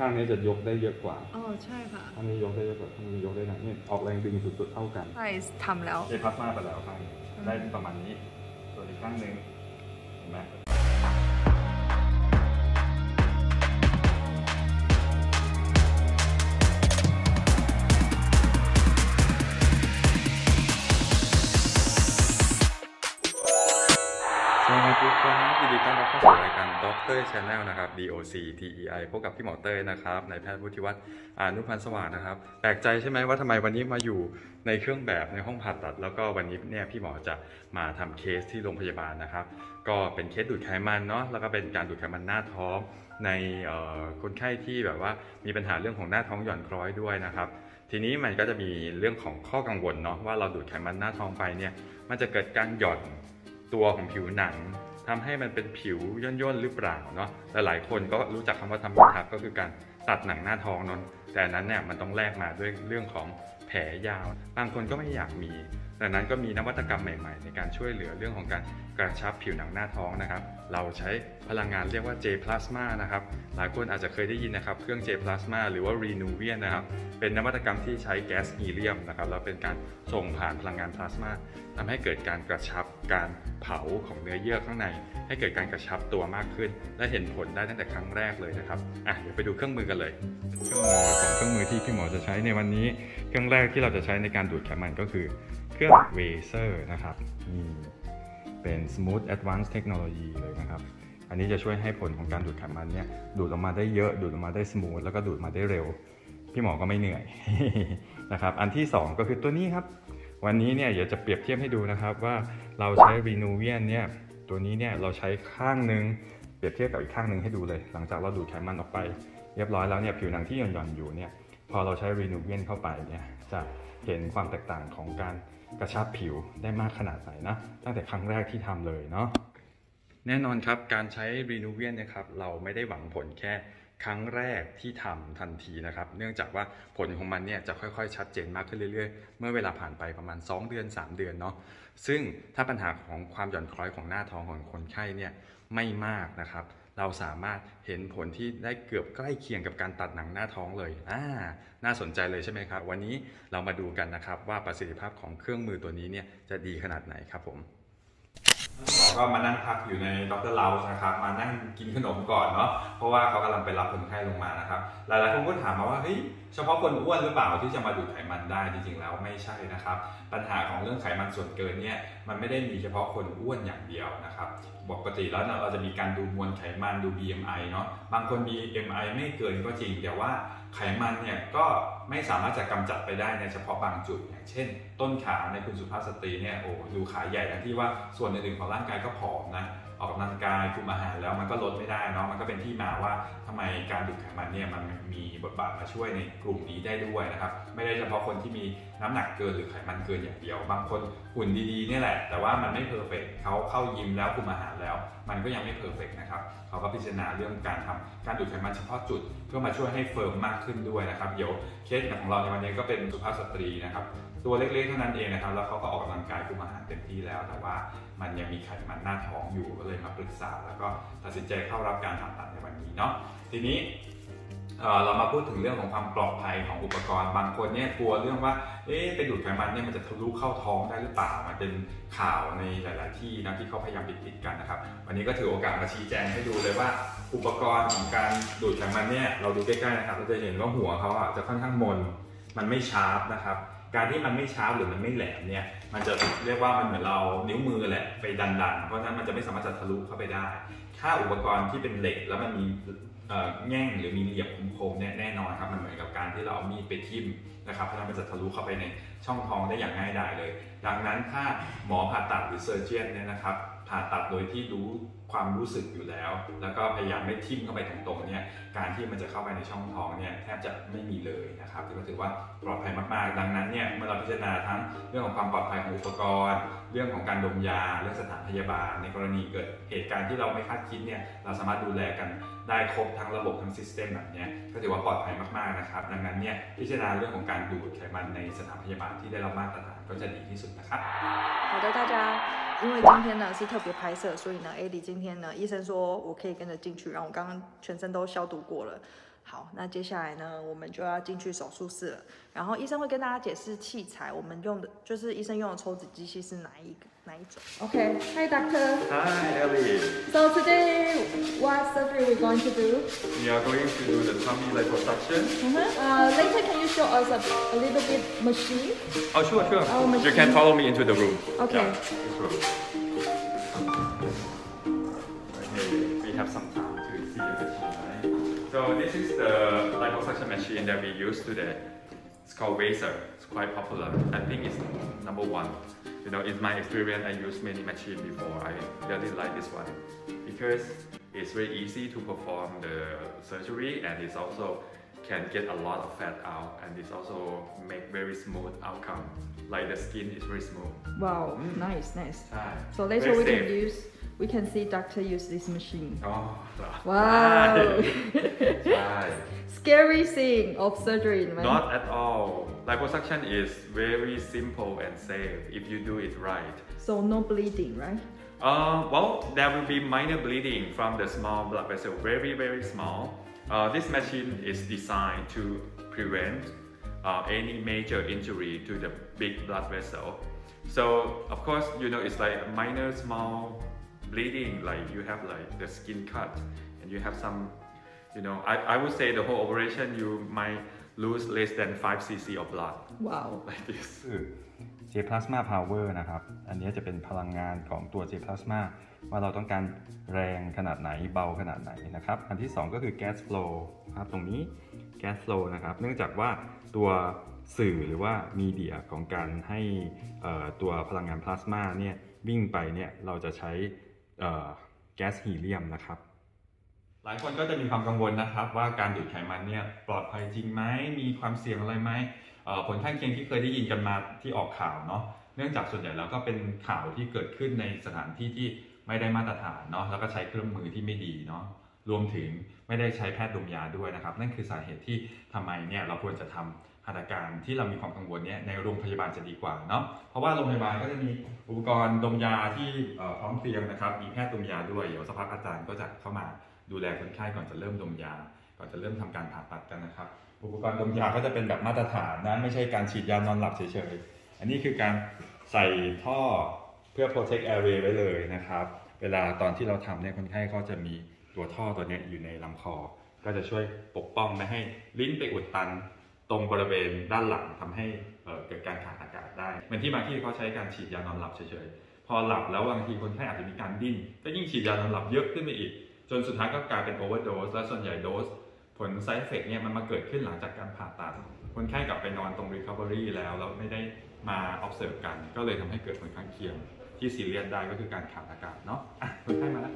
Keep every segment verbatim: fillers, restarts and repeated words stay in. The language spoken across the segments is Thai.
ข้างนี้จะยกได้เยอะกว่าอ๋อใช่ค่ะข้างนี้ยกได้เยอะกว่าข้างนี้ยกได้หนักนี่ออกแรงดึงสุดๆเท่ากันใช่ทำแล้วเจพลาสมาไปแล้วข้างได้ประมาณนี้ส่วนอีกข้างหนึ่งเห็นไหมสวัสดีครับยินดีต้อนรับเข้าสู่รายการด็อกเตอร์ชาแนลนะครับ ดี โอ ซี ที อี ไอ พบกับพี่หมอเต้ยนะครับนายแพทย์วุฒิวัฒน์อานุพันธ์สว่างนะครับแปลกใจใช่ไหมว่าทำไมวันนี้มาอยู่ในเครื่องแบบในห้องผ่าตัดแล้วก็วันนี้เนี่ยพี่หมอจะมาทำเคสที่โรงพยาบาลนะครับก็เป็นเคสดูดไขมันเนาะแล้วก็เป็นการดูดไขมันหน้าท้องในคนไข้ที่แบบว่ามีปัญหาเรื่องของหน้าท้องหย่อนคล้อยด้วยนะครับทีนี้มันก็จะมีเรื่องของข้อกังวลเนาะว่าเราดูดไขมันหน้าท้องไปเนี่ยมันจะเกิดการหย่อนตัวของผิวหนังทำให้มันเป็นผิวย่นๆหรือเปล่าเนาะแต่หลายคนก็รู้จักคำว่าทำมิทักก็คือการตัดหนังหน้าท้องนนแต่นั้นเนี่ยมันต้องแลกมาด้วยเรื่องของแผลยาวบางคนก็ไม่อยากมีดังนั้นก็มีนวัตกรรมใหม่ๆในการช่วยเหลือเรื่องของการกระชับผิวหนังหน้าท้องนะครับเราใช้พลังงานเรียกว่า J Plasma นะครับหลายคนอาจจะเคยได้ยินนะครับเครื่อง J Plasma หรือว่า Renuvian นะครับเป็นนวัตกรรมที่ใช้แก๊สฮีเลียมนะครับแล้วเป็นการส่งผ่านพลังงานพลาสมาทำให้เกิดการกระชับการเผาของเนื้อเยื่อข้างในให้เกิดการกระชับตัวมากขึ้นและเห็นผลได้ตั้งแต่ครั้งแรกเลยนะครับอ่ะเดี๋ยวไปดูเครื่องมือกันเลยเครื่องมือของเครื่องมือที่พี่หมอจะใช้ในวันนี้เครื่องแรกที่เราจะใช้ในการดูดไขมันก็คือเครื่องเวเซอร์นะครับนี่เป็น Smooth Advanced Technology เลยนะครับอันนี้จะช่วยให้ผลของการดูดไขมันเนี่ยดูดออกมาได้เยอะดูดออกมาได้สมูทแล้วก็ดูดมาได้เร็วพี่หมอก็ไม่เหนื่อย นะครับอันที่สองก็คือตัวนี้ครับวันนี้เนี่ยเดี๋ยวจะเปรียบเทียบให้ดูนะครับว่าเราใช้ Renuvian เนี่ยตัวนี้เนี่ยเราใช้ข้างหนึ่งเปรียบเทียบกับอีกข้างหนึ่งให้ดูเลยหลังจากเราดูดไขมันออกไปเรียบร้อยแล้วเนี่ยผิวหนังที่หย่อนๆอยู่เนี่ยพอเราใช้ Renuvian เข้าไปเนี่ยจะเห็นความแตกต่างของการกระชับผิวได้มากขนาดไหนนะตั้งแต่ครั้งแรกที่ทำเลยเนาะแน่นอนครับการใช้ Renuvian นะครับเราไม่ได้หวังผลแค่ครั้งแรกที่ทำทันทีนะครับเนื่องจากว่าผลของมันเนี่ยจะค่อยๆชัดเจนมากขึ้นเรื่อยๆเมื่อเวลาผ่านไปประมาณสองเดือนสามเดือนเนาะซึ่งถ้าปัญหาของความหย่อนคล้อยของหน้าท้องของคนไข้เนี่ยไม่มากนะครับเราสามารถเห็นผลที่ได้เกือบใกล้เคียงกับการตัดหนังหน้าท้องเลยอ่าน่าสนใจเลยใช่ไหมครับวันนี้เรามาดูกันนะครับว่าประสิทธิภาพของเครื่องมือตัวนี้เนี่ยจะดีขนาดไหนครับผมก็มานั่งพักอยู่ในดร.เลาส์นะครับมานั่งกินขนมก่อนเนาะเพราะว่าเขากำลังไปรับคนไข้ลงมานะครับหลายๆคนก็ถามมาว่าเฮ้ยเฉพาะคนอ้วนหรือเปล่าที่จะมาดูดไขมันได้จริงๆแล้วไม่ใช่นะครับปัญหาของเรื่องไขมันส่วนเกินเนี่ยมันไม่ได้มีเฉพาะคนอ้วนอย่างเดียวนะครับปกติแล้วเราจะมีการดูมวลไขมันดู บี เอ็ม ไอ เนาะบางคน บี เอ็ม ไอ ไม่เกินก็จริงแต่ว่าไขมันเนี่ยก็ไม่สามารถจะกำจัดไปได้ในเฉพาะบางจุดอย่างเช่นต้นขาในคุณสุภาพสตรีเนี่ยโอ้ดูขาใหญ่ทั้งที่ว่าส่วนอื่นๆของร่างกายก็ผอมนะออกกำลังกายคุมอาหารแล้วมันก็ลดไม่ได้เนาะมันก็เป็นที่มาว่าทำไมการดูดไขมันเนี่ยมันมีบทบาทมาช่วยในกลุ่มนี้ได้ด้วยนะครับไม่ได้เฉพาะคนที่มีน้ำหนักเกินหรือไขมันเกินอย่างเดียวบางคนหุ่นดีๆนี่แหละแต่ว่ามันไม่เพอร์เฟกต์เขาเข้ายิมแล้วคุมอาหารแล้วมันก็ยังไม่เพอร์เฟกต์นะครับเขาก็พิจารณาเรื่องการทำการดูดไขมันเฉพาะจุดเพื่อมาช่วยให้เฟิร์มมากขึ้นด้วยนะครับเดี๋ยวเคสของเราในวันนี้ก็เป็นสุภาพสตรีนะครับตัวเล็กๆเท่านั้นเองนะครับแล้วเขาก็ออกกำลังกายคุมอาหารเต็มที่แล้วแต่ว่ามันยังมีไขมันหน้าท้องอยู่ก็เลยมาปรึกษาแล้วก็ตัดสินใจเข้ารับการผ่าตัดในวันนี้เนาะทีนี้เรามาพูดถึงเรื่องของความปลอดภัยของอุปกรณ์บางคนเนี่ยกลัวเรื่องว่าเอ๊ะไปดูดไขมันเนี่ยมันจะทะลุเข้าท้องได้หรือเปล่ามันเป็นข่าวในหลายๆที่นะที่เขาพยายามปิดๆกันนะครับวันนี้ก็ถือโอกาสมาชี้แจงให้ดูเลยว่าอุปกรณ์ของการดูดไขมันเนี่ยเราดูใกล้ๆนะครับเราจะเห็นว่าหัวเขาอ่ะจะค่อนข้างมนมันไม่ชาร์ปนะครับการที่มันไม่ชาร์ปหรือมันไม่แหลมเนี่ยมันจะเรียกว่ามันเหมือนเรานิ้วมือแหละไปดันๆเพราะฉะนั้นมันจะไม่สามารถจะทะลุเข้าไปได้ถ้าอุปกรณ์ที่เป็นเหล็กแล้วมันมีแง่งหรือมีเหลี่ยมคมๆเนี่ยแน่นอนครับมันเหมือนกับการที่เราเอามีดไปทิ่มนะครับเพราะฉะนั้นมันจะทะลุเข้าไปในช่องท้องได้อย่างง่ายดายเลยดังนั้นถ้าหมอผ่าตัดหรือเซอร์เจียนเนี่ยนะครับผ่าตัดโดยที่รู้ความรู้สึกอยู่แล้วแล้วก็พยายามไม่ทิ่มเข้าไปตรงๆเนี่ยการที่มันจะเข้าไปในช่องท้องเนี่ยแทบจะไม่มีเลยนะครับก็ถือว่าปลอดภัยมากๆดังนั้นเนี่ยเมื่อเราพิจารณาทั้งเรื่องของความปลอดภัยของอุปกรณ์เรื่องของการดมยาเรื่องสถานพยาบาลในกรณีเกิดเหตุการณ์ที่เราไม่คาดคิดเนี่ยเราสามารถดูแลกันได้ครบทั้งระบบทั้งซิสเต็มแบบนี้ก็ถือว่าปลอดภัยมากๆนะครับดังนั้นเนี่ยพิจารณาเรื่องของการดูดไขมันในสถานพยาบาลที่ได้รับมาตรฐานก็จะดีที่สุดนะครับ好的，大家，因为今天呢是特别拍摄，所以呢，艾迪今天呢，医生说我可以跟着进去，然后我刚刚全身都消毒过了。 好，那接下来呢，我们就要进去手术室了。然后医生会跟大家解释器材，我们用的就是医生用的抽脂机器是哪一个哪一种。Okay, hi doctor. Hi, Ellie. So today, what surgery we going to do? We are going to do the tummy liposuction. Mm-hmm. Uh, later, can you show us a, a little bit machine? Oh, sure, sure. Oh, machine. You can follow me into the room. Okay. Yeah, this room. Okay, we have some time to see the machine, right? So this is the liposuction machine that we use today. It's called Razor. It's quite popular. I think it's number one. You know, in my experience, I used many machines before. I really like this one because it's very easy to perform the surgery, and it's also can get a lot of fat out, and it's also make very smooth outcome. Like the skin is very smooth. Wow, Mm. nice, nice. Hi. So later Very we can safe. use, we can see doctor use this machine. Oh, Wow. Right. Scary thing of surgery, man. Not at all. Liposuction is very simple and safe if you do it right. So no bleeding, right? Uh, well, there will be minor bleeding from the small blood vessel, very, very small. Uh, this machine is designed to prevent uh, any major injury to the big blood vessel. So, of course, you know, it's like a minor, small bleeding, like you have like the skin cut and you have some, you know, I, I would say the whole operation, you might lose less than five cc of blood. Wow. Like this. J Plasma Power นะครับ อันนี้จะเป็นพลังงานของตัว J Plasma ว่าเราต้องการแรงขนาดไหนเบาขนาดไหนนะครับ อันที่สองก็คือ Gas Flow ครับตรงนี้ Gas Flow นะครับ เนื่องจากว่าตัวสื่อหรือว่ามีเดียของการให้ตัวพลังงานพลาสมาเนี่ยวิ่งไปเนี่ยเราจะใช้แก๊สฮีเลียมนะครับหลายคนก็จะมีความกังวลนะครับว่าการดูดไขมันเนี่ยปลอดภัยจริงไหมมีความเสี่ยงอะไรไหมผลข้างเคียงที่เคยได้ยินกันมาที่ออกข่าวเนาะเนื่องจากส่วนใหญ่แล้วก็เป็นข่าวที่เกิดขึ้นในสถานที่ที่ไม่ได้มาตรฐานเนาะแล้วก็ใช้เครื่องมือที่ไม่ดีเนาะรวมถึงไม่ได้ใช้แพทย์ดมยาด้วยนะครับนั่นคือสาเหตุที่ทำไมเนี่ยเราควรจะทำหัตถการที่เรามีความกังวลเนี่ยในโรงพยาบาลจะดีกว่าเนาะเพราะว่าโรงพยาบาลก็จะมีอุปกรณ์ดมยาที่พร้อมเพรียงนะครับมีแพทย์ดมยาด้วยเดี๋ยวสักพักอาจารย์ก็จะเข้ามาดูแลคนไข้ก่อนจะเริ่มดมยาก่อนจะเริ่มทำการผ่าตัดกันนะครับอุปกรณ์ดมยาก็จะเป็นแบบมาตรฐานนะไม่ใช่การฉีดยานอนหลับเฉยๆอันนี้คือการใส่ท่อเพื่อ protect airway ไว้เลยนะครับเวลาตอนที่เราทำเนี่ยคนไข้ก็จะมีตัวท่อตัวนี้อยู่ในลำคอก็จะช่วยปกป้องไม่ให้ลิ้นไปอุดตันตรงบริเวณด้านหลังทำให้เกิดการขาดอากาศได้เหมือนที่บางที่เขาใช้การฉีดยานอนหลับเฉยๆพอหลับแล้วบางทีคนไข้อาจจะมีการดิ้นก็ยิ่งฉีดยานอนหลับเยอะขึ้นไปอีกจนสุดท้ายก็กลายเป็น overdose และส่วนใหญ่โดสผล side effect เนี่ยมันมาเกิดขึ้นหลังจากการผ่าตัดคนไข้กลับไปนอนตรง recovery แล้วแล้วไม่ได้มา observe กันก็เลยทำให้เกิดผลข้างเคียงที่ซีเรียสได้ก็คือการขาดอากาศเนาะอ่ะคนไข้มาแล้ว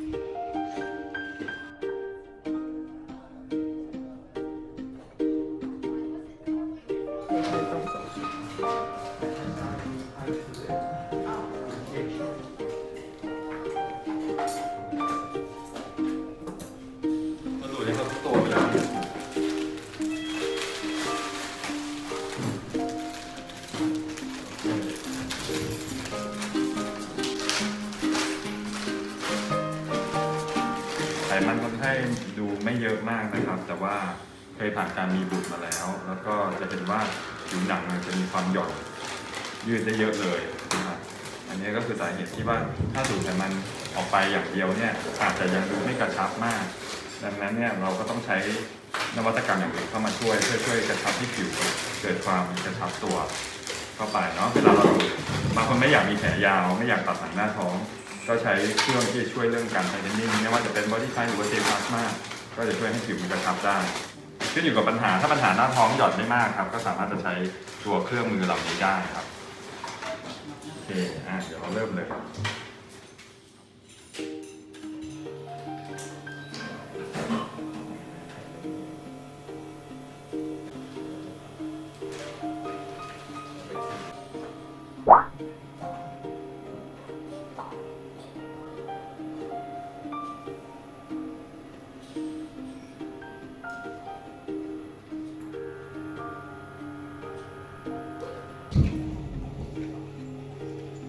ไขมันคนไข้ดูไม่เยอะมากนะครับแต่ว่าเคยผ่านการมีบุตรมาแล้วแล้วก็จะเป็นว่าผิวหนังมันจะมีความหย่อนยืดได้เยอะเลยนะครับอันนี้ก็คือสาเหตุที่ว่าถ้าดูดไขมันออกไปอย่างเดียวเนี่ยอาจจะยังดูไม่กระชับมากดังนั้นเนี่ยเราก็ต้องใช้นวัตกรรมอย่างอื่นเข้ามาช่วยเพื่อช่วยกระชับที่ผิวเกิดความกระชับตัวเข้าไปเนาะเวลาเราดูดบางคนไม่อยากมีแผลยาวไม่อยากตัดหนังหน้าท้องก็ใช้เครื่องที่จะช่วยเรื่องการไทเทนนิ่งไม่ว่าจะเป็นบอดี้ไฟหรือว่าเจลพลาสมาก็จะช่วยให้ผิวมันกระชับได้ขึ้นอยู่กับปัญหาถ้าปัญหาหน้าท้องหย่อนไม่มากครับก็สามารถจะใช้ตัวเครื่องมือเหล่านี้ได้ครับโอเคอ่ะเดี๋ยวเราเริ่มเลย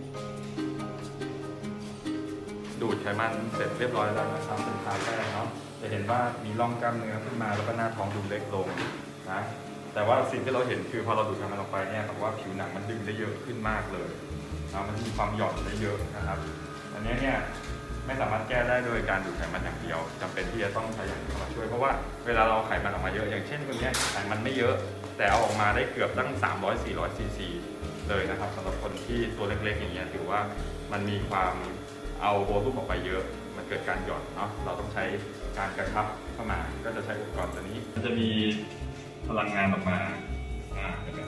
ดูดไขมันเสร็จเรียบร้อยแล้วนะครับเป็นครั้งแรกเนาะจะเห็นว่ามีร่องกล้ามเนื้อขึ้นมาแล้วก็หน้าท้องดูเล็กลงนะแต่ว่าสิ่งที่เราเห็นคือพอเราดูดไขมันออกไปเนี่ยแต่ว่าผิวหนังมันดึงได้เยอะขึ้นมากเลยนะมันมีความหย่อนได้เยอะนะครับอันนี้เนี่ยไม่สามารถแก้ได้โดยการดูดไขมันอย่างเดียวจำเป็นที่จะต้องใช้อย่างอื่นเข้ามาช่วยเพราะว่าเวลาเราไขมันออกมาเยอะอย่างเช่นคนนี้ไขมันไม่เยอะแต่เอาออกมาได้เกือบตั้งสามร้อย สี่ร้อยซีซีเลยนะครับสำหรับคนที่ตัวเล็กๆอย่างเงี้ยถือว่ามันมีความเอาโวลูมออกไปเยอะมันเกิดการหย่อนเนาะเราต้องใช้การกระชับเข้ามาก็จะใช้อุปกรณ์ตัวนี้มันจะมีพลังงานออกมาอ่า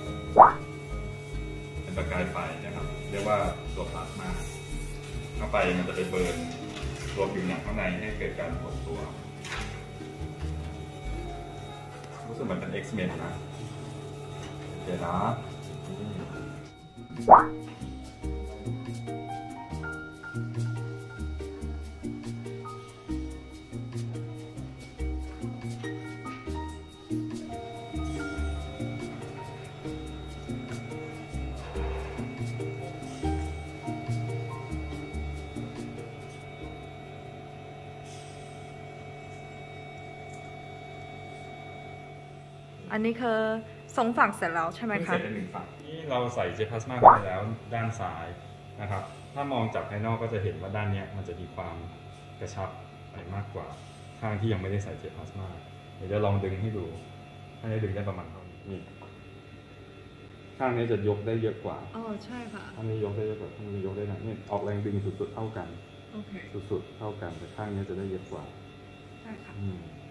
เป็นประกายไฟนะครับเรียกว่าตัวพลาสมาเข้าไปมันจะไปเบิร์นตัวผิวหนังข้างในให้เกิดการหดตัวรู้สึกเหมือนเป็น X-Men นะเดี๋ยวนะอันนี้คือสองฝั่งเสร็จแล้วใช่ไหมคะเสร็จในหนึ่งฝั่งนี่เราใส่เจลพลาสมาเข้าไปแล้วด้านซ้ายนะครับถ้ามองจากภายนอกก็จะเห็นว่าด้านนี้มันจะมีความกระชับไปมากกว่าข้างที่ยังไม่ได้ใส่เจลพลาสมาเดี๋ยวจะลองดึงให้ดูข้างนี้ดึงได้ประมาณเท่านี้นี่ข้างนี้จะยกได้เยอะกว่าอ๋อใช่ค่ะข้างนี้ยกได้เยอะกว่าข้างนี้ยกได้หนักนี่ออกแรงดึงสุดๆเท่ากันโอเคสุดๆเท่ากันแต่ข้างนี้จะได้เยอะกว่าใช่ค่ะ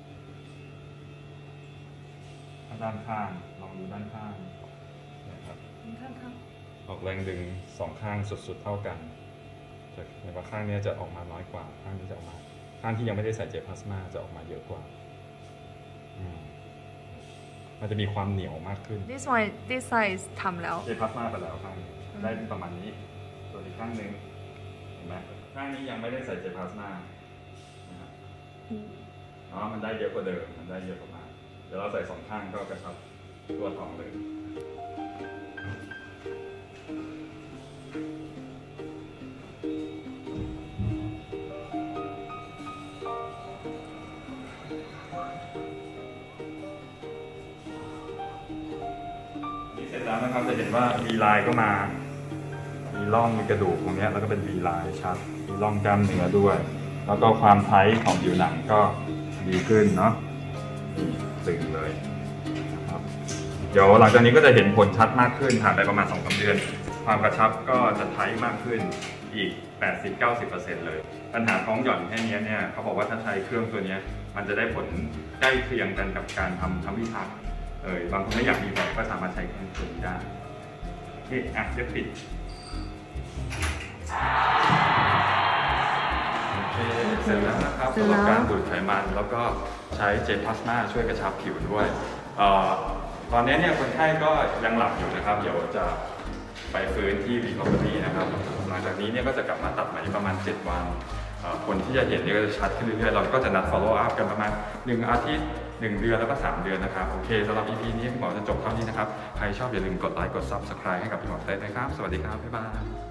ด้านข้างลองดูด้านข้างนะครับข้างข้างออกแรงดึงสองข้างสุดๆเท่ากันแต่ในว่าข้างนี้จะออกมาน้อยกว่าข้างนี้จะออกมาข้างที่ยังไม่ได้ใส่เจลพลาสมาจะออกมาเยอะกว่ามันจะมีความเหนียวมากขึ้น this one this size ทำแล้วเจลพลาสมาไปแล้วข้างได้ประมาณนี้ส่วนอีกข้างหนึ่งเห็นไหมข้างนี้ยังไม่ได้ใส่เจลพลาสมาอ๋อมันได้เยอะกว่าเดิมมันได้เยอะกว่ามาเดี๋ยวเราใส่สองข้างก็กระชับตัวท้องเลยนี่เสร็จแล้วนะครับจะเห็นว่ามีลายก็มามีร่องมีกระดูกตรงนี้แล้วก็เป็นวีลายชัดมีร่องกล้ามเนื้อด้วยแล้วก็ความไทท์ของผิวหนังก็ดีขึ้นเนาะตึงเลยนะครับเดี๋ยวหลังจากนี้ก็จะเห็นผลชัดมากขึ้นผ่านไปประมาณ สองถึงสาม เดือนความกระชับก็จะไทท์มากขึ้นอีก แปดสิบถึงเก้าสิบเปอร์เซ็นต์ เลยปัญหาท้องหย่อนแค่นี้เนี่ยเขาบอกว่าถ้าใช้เครื่องตัวนี้มันจะได้ผลใกล้เคียงกันกับการทำทำวิทักษ์เออบางคนไม่อยากมีแบบก็สามารถใช้เครื่องตัวนี้ได้นี่อ่ะเดี๋ยวปิดเสร็จแล้วนะครับสำหรับการดูดไขมันแล้วก็ใช้เจลพลาสมาช่วยกระชับผิวด้วยตอนนี้เนี่ยคนไข้ก็ยังหลับอยู่นะครับเดี๋ยวจะไปฟื้นที่ recovery นะครับหลังจากนี้เนี่ยก็จะกลับมาตัดใหม่ประมาณเจ็ดวันคนที่จะเห็นเนี่ยก็จะชัดขึ้นเรื่อยๆเราก็จะนัด follow up กันประมาณหนึ่งอาทิตย์หนึ่งเดือนแล้วก็สามเดือนนะครับโอเคสำหรับ อี พี นี้พี่หมอจะจบเท่านี้นะครับใครชอบอย่าลืมกดไลค์กด ซับสไครบ์ ให้กับพี่หมอเต้นะครับสวัสดีครับบ๊ายบาย